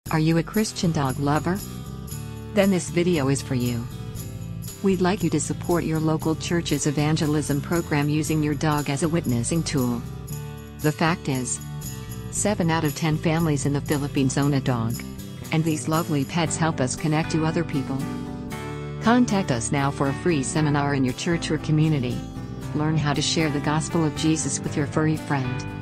Are you a Christian dog lover? Then this video is for you. We'd like you to support your local church's evangelism program using your dog as a witnessing tool. The fact is, 7 out of 10 families in the Philippines own a dog. And these lovely pets help us connect to other people. Contact us now for a free seminar in your church or community. Learn how to share the gospel of Jesus with your furry friend.